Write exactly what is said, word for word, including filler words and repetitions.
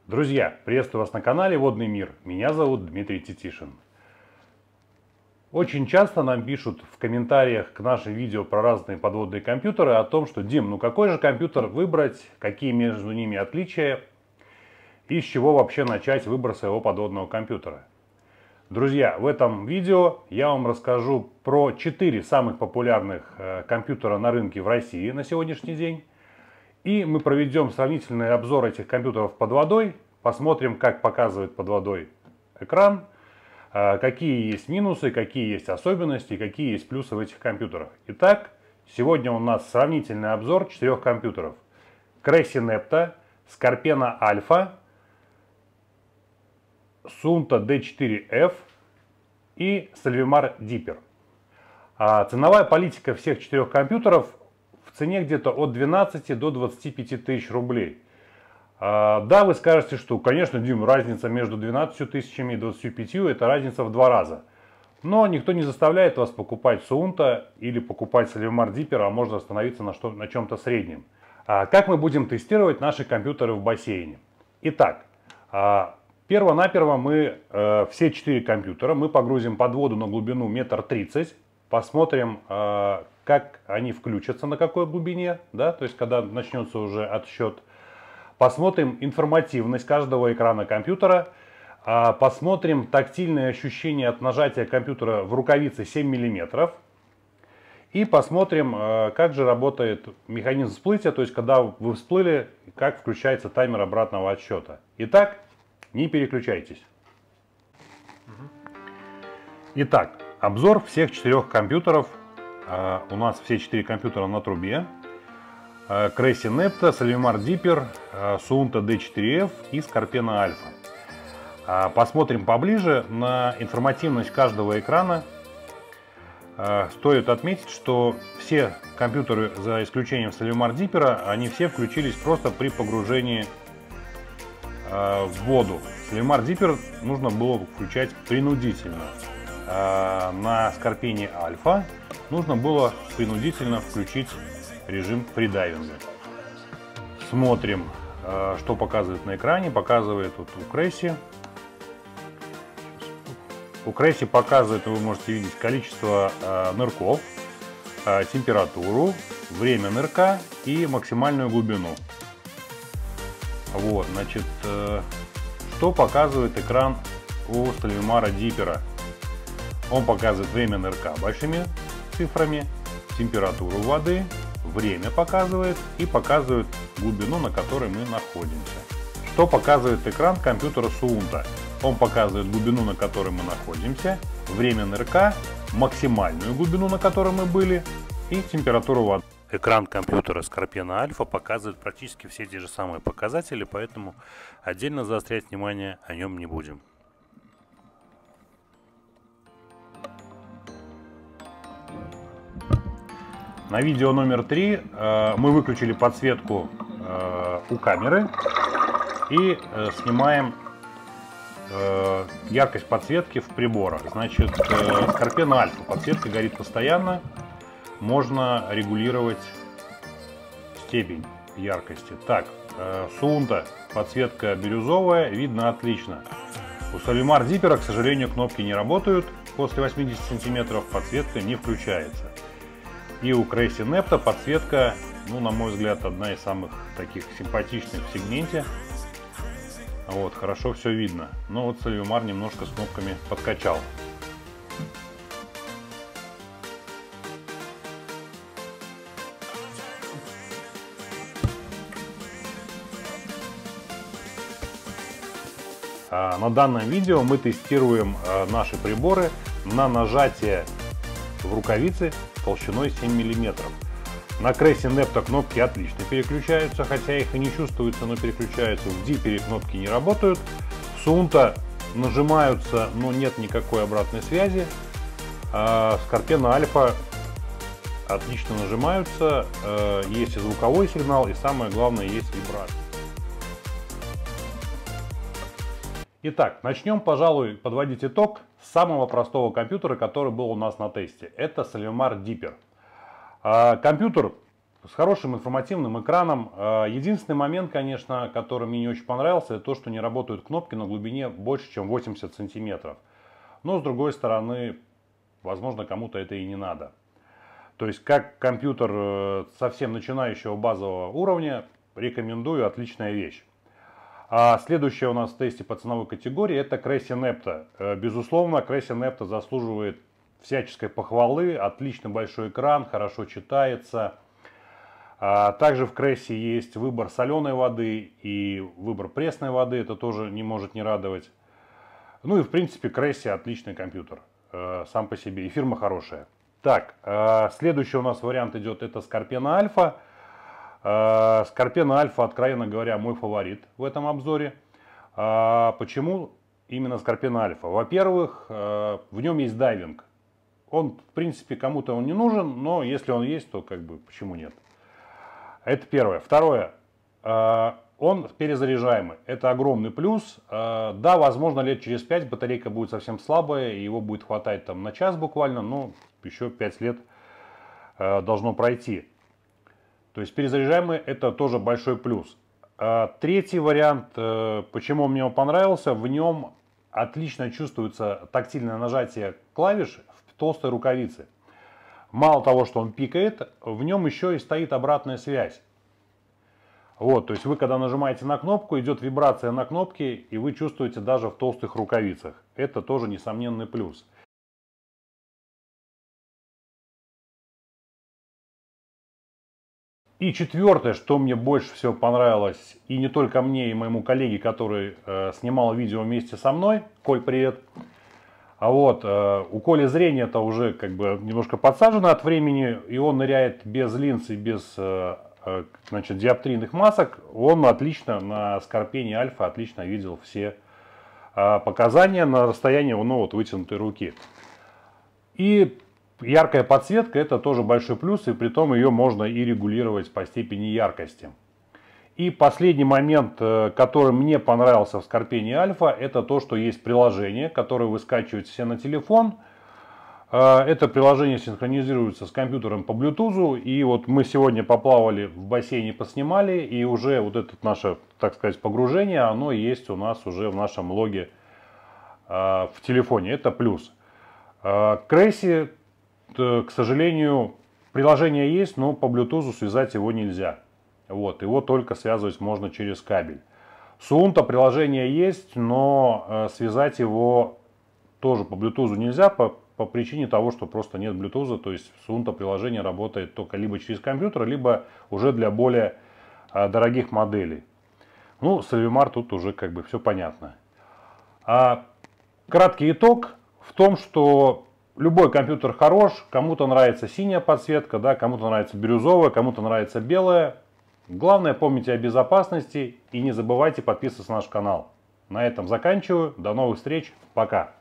Друзья, приветствую вас на канале Водный мир. Меня зовут Дмитрий Титишин. Очень часто нам пишут в комментариях к нашим видео про разные подводные компьютеры о том, что Дим, ну какой же компьютер выбрать, какие между ними отличия и с чего вообще начать выбор своего подводного компьютера. Друзья, в этом видео я вам расскажу про четыре самых популярных э, компьютера на рынке в России на сегодняшний день. И мы проведем сравнительный обзор этих компьютеров под водой, посмотрим, как показывает под водой экран, какие есть минусы, какие есть особенности, какие есть плюсы в этих компьютерах. Итак, сегодня у нас сравнительный обзор четырех компьютеров. Cressi Nepta, Scorpena Alpha, Suunto ди четыре эф и Solvemar Deeper. Ценовая политика всех четырех компьютеров в цене где-то от двенадцати до двадцати пяти тысяч рублей. А, да, вы скажете, что, конечно, Дим, разница между двенадцатью тысячами и двадцатью пятью это разница в два раза. Но никто не заставляет вас покупать Suunto или покупать Solvemar Deeper, а можно остановиться на, что, на чем-то среднем. А, как мы будем тестировать наши компьютеры в бассейне? Итак, а, перво-наперво мы э, все четыре компьютера мы погрузим под воду на глубину метр тридцать, посмотрим, э, как они включатся, на какой глубине, да, то есть когда начнется уже отсчет. Посмотрим информативность каждого экрана компьютера, посмотрим тактильные ощущения от нажатия компьютера в рукавице семь миллиметров. И посмотрим, как же работает механизм всплытия, то есть когда вы всплыли, как включается таймер обратного отсчета. Итак, не переключайтесь. Итак, обзор всех четырех компьютеров. У нас все четыре компьютера на трубе. Cressi Nepta, Solvemar Deeper, Suunto ди четыре эф и Scorpena Alpha. Посмотрим поближе на информативность каждого экрана. Стоит отметить, что все компьютеры, за исключением Solvemar Deeper, они все включились просто при погружении в воду. Solvemar Deeper нужно было включать принудительно. На Scorpena Alpha нужно было принудительно включить режим фридайвинга. Смотрим, что показывает на экране. Показывает вот у Cressi. У Cressi показывает, вы можете видеть, количество нырков, температуру, время нырка и максимальную глубину. Вот, значит, что показывает экран у Solvemar Deeper? Он показывает время нырка большими цифрами, температуру воды, время показывает и показывает глубину, на которой мы находимся. Что показывает экран компьютера Suunto? Он показывает глубину, на которой мы находимся, время нырка, максимальную глубину, на которой мы были, и температуру воды. Экран компьютера Scorpena Alpha показывает практически все те же самые показатели, поэтому отдельно заострять внимание о нем не будем. На видео номер три э, мы выключили подсветку э, у камеры и э, снимаем э, яркость подсветки в приборах. Значит, э, Scorpena Alpha подсветка горит постоянно, можно регулировать степень яркости. Так, э, Suunto подсветка бирюзовая, видно отлично. У Solvemar Deeper, к сожалению, кнопки не работают, после восьмидесяти сантиметров подсветка не включается. И у Cressi Nepta подсветка, ну, на мой взгляд, одна из самых таких симпатичных в сегменте. Вот, хорошо все видно. Но вот Solvemar немножко с кнопками подкачал. А на данном видео мы тестируем а, наши приборы на нажатие в рукавице толщиной семь миллиметров. На Cressi Nepta кнопки отлично переключаются, хотя их и не чувствуется, но переключаются. В Deeper кнопки не работают. В Suunto нажимаются, но нет никакой обратной связи. А Scorpena Alpha отлично нажимаются. Есть и звуковой сигнал, и самое главное, есть вибрация. Итак, начнем, пожалуй, подводить итог с самого простого компьютера, который был у нас на тесте. Это Solvemar Deeper. А, компьютер с хорошим информативным экраном. Единственный момент, конечно, который мне не очень понравился, это то, что не работают кнопки на глубине больше, чем восемьдесят сантиметров. Но с другой стороны, возможно, кому-то это и не надо. То есть, как компьютер совсем начинающего базового уровня, рекомендую, отличная вещь. А следующая у нас в тесте по ценовой категории это Cressi Nepta. Безусловно, Cressi Nepta заслуживает всяческой похвалы, отлично большой экран, хорошо читается. Также в Cressi есть выбор соленой воды и выбор пресной воды, это тоже не может не радовать. Ну и в принципе Cressi отличный компьютер сам по себе, и фирма хорошая. Так, следующий у нас вариант идет, это Scorpena Alpha. Scorpena Alpha, откровенно говоря, мой фаворит в этом обзоре. Почему именно Scorpena Alpha? Во-первых, в нем есть дайвинг. Он, в принципе, кому-то он не нужен, но если он есть, то как бы почему нет? Это первое. Второе. Он перезаряжаемый. Это огромный плюс. Да, возможно, лет через пять батарейка будет совсем слабая, и его будет хватать там на час буквально, но еще пять лет должно пройти. То есть перезаряжаемый это тоже большой плюс. Третий вариант, почему мне он понравился, в нем отлично чувствуется тактильное нажатие клавиш в толстой рукавице. Мало того, что он пикает, в нем еще и стоит обратная связь. Вот, то есть вы когда нажимаете на кнопку, идет вибрация на кнопке, и вы чувствуете даже в толстых рукавицах. Это тоже несомненный плюс. И четвертое, что мне больше всего понравилось, и не только мне, и моему коллеге, который э, снимал видео вместе со мной, Коль, привет. А вот э, у Коли зрение-то уже как бы немножко подсажено от времени, и он ныряет без линз и без э, э, значит, диоптрийных масок. Он отлично на Scorpena Alpha отлично видел все э, показания на расстоянии ну, вот, вытянутой руки. И яркая подсветка это тоже большой плюс, и при том ее можно и регулировать по степени яркости. И последний момент, который мне понравился в Scorpena Alpha, это то, что есть приложение, которое вы скачиваете себе на телефон. Это приложение синхронизируется с компьютером по Bluetooth. И вот мы сегодня поплавали в бассейне, поснимали, и уже вот это наше, так сказать, погружение, оно есть у нас уже в нашем логе в телефоне. Это плюс. Cressi, к сожалению, приложение есть, но по Bluetooth связать его нельзя. Вот, его только связывать можно через кабель. Suunto приложение есть, но э, связать его тоже по Bluetooth нельзя по, по причине того, что просто нет Bluetooth. То есть Suunto приложение работает только либо через компьютер, либо уже для более э, дорогих моделей. Ну, с Solvimar тут уже как бы все понятно. А краткий итог в том, что любой компьютер хорош, кому-то нравится синяя подсветка, да, кому-то нравится бирюзовая, кому-то нравится белая. Главное, помните о безопасности и не забывайте подписываться на наш канал. На этом заканчиваю. До новых встреч. Пока.